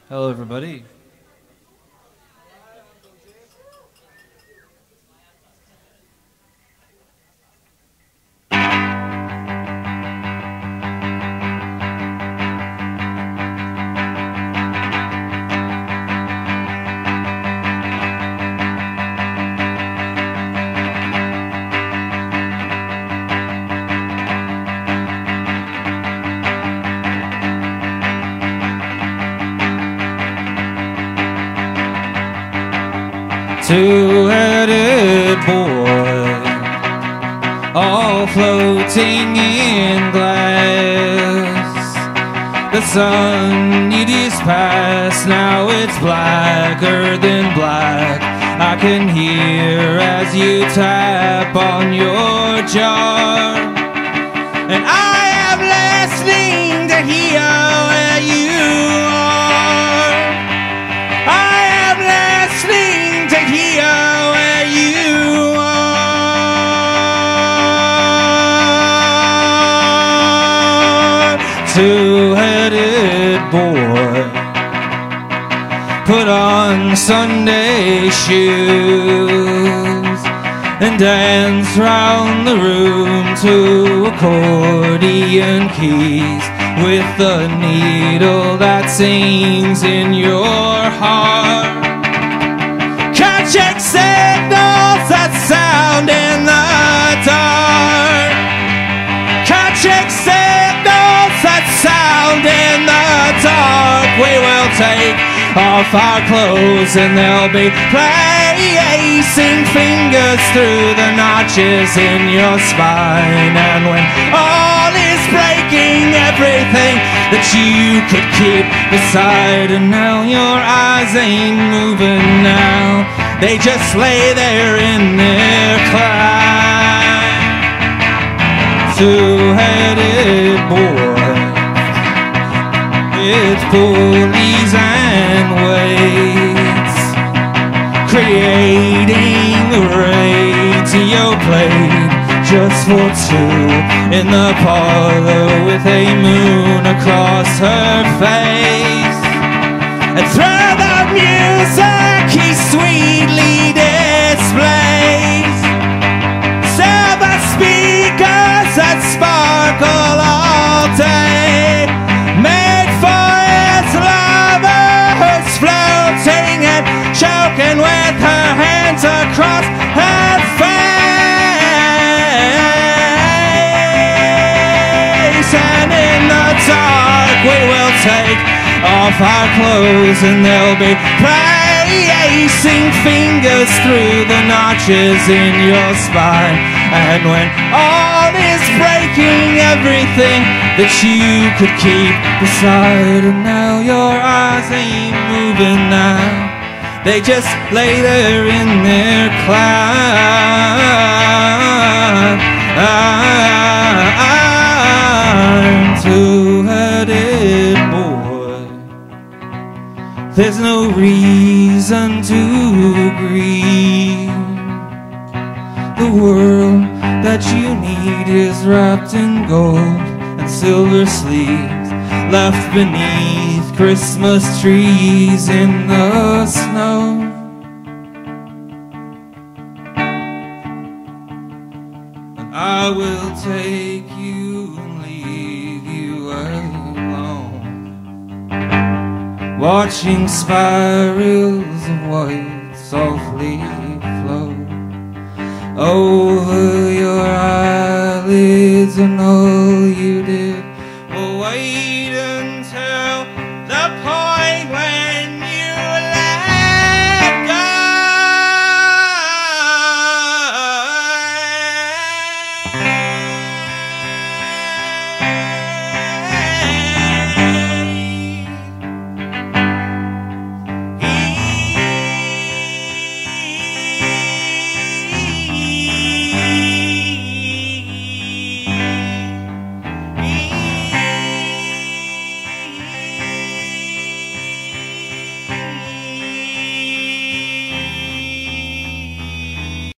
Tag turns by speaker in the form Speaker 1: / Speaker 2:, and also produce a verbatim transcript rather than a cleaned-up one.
Speaker 1: Hello, everybody. Two-headed boy, all floating in glass. The sun it is past, now it's blacker than black. I can hear as you tap on your jar, and I am listening to hear where you are. I am listening to hear where you are. Two-headed boy, put on Sunday shoes and dance round the room to accordion keys with the needle that sings in your heart. Check signals that sound in the dark. Can't check signals that sound in the dark. We will take off our clothes and they'll be placing fingers through the notches in your spine. And when all is breaking, everything that you could keep beside, and now your eyes ain't moving now, they just lay there in their climb. Two-headed boy, it's pulleys and weights, creating a radio plate just for two in the parlor with a moon across her face. And through the music he sweetly displays silver speakers that sparkle all day, made for his lover who's floating and choking with her hands across her face. And in the dark we will take off our clothes and they'll be placing fingers through the notches in your spine. And when all is breaking, everything that you could keep beside, and now your eyes ain't moving now, they just lay there in their climb. I'm two-headed boy, there's no reason to grieve. The world that you need is wrapped in gold and silver sleeves, left beneath Christmas trees in the snow. And I will take you and leave you alone, watching spirals of white softly flow over your eyelids, and all you did was wait